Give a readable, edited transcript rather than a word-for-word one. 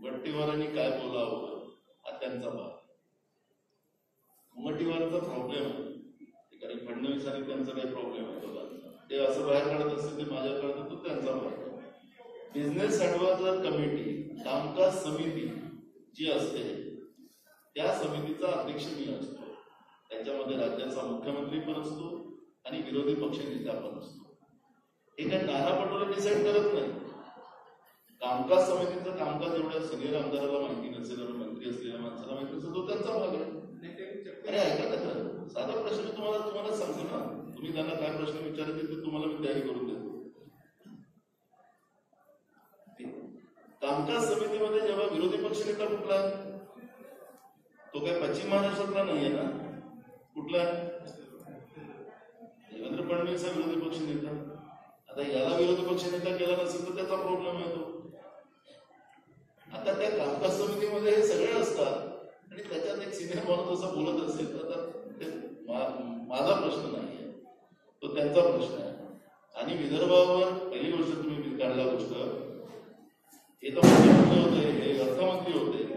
वट्टीवारांनी काय बोलावं हा त्यांचा भाग. मुंगटीवारचा प्रॉब्लेम आहे, कारण फडणवीसांनी त्यांचा काही प्रॉब्लेम आहे दोघांचा. ते असं बाहेर काढत असतील ते माझ्या काढतात, तो त्यांचा भाग. बिझनेस ऍडवायझर कमिटी, कामकाज समिती जी असते त्या समितीचा अध्यक्ष मी असतो. त्याच्यामध्ये राज्याचा मुख्यमंत्री पण असतो आणि विरोधी पक्षनेता पण असतो. हे काय नाना पटोले डिसाईड करत नाही. कामकाज समितीचं कामकाज एवढ्या सिनियर आमदाराला माहिती नसेल, मंत्री असलेल्या माणसाला माहिती नसेल, तो त्यांचा भाग आहे. अरे ऐका ना, साधा प्रश्न तुम्हाला सांगतो ना, तुम्ही त्यांना काय प्रश्न विचारायचे ते तुम्हाला मी तयारी करून देतो. कामकाज समितीमध्ये जेव्हा विरोधी पक्षनेता कुठला, तो काय पश्चिम महाराष्ट्रातला नाहीये ना, कुठला देवेंद्र फडणवीस विरोधी पक्षनेता. आता याला विरोधी पक्षनेता केला नसेल तर त्याचा प्रॉब्लेम आहे तो. आता त्या कामकाज समितीमध्ये हे सगळे असतात आणि त्याच्यात एक सिनियर माणूस असं बोलत असेल तर माझा प्रश्न नाहीये, तो त्यांचा प्रश्न आहे. आणि विदर्भावर पहिली गोष्ट तुम्ही काढला गोष्ट, हे तर मुख्यमंत्री होते, हे अर्थमंत्री होते,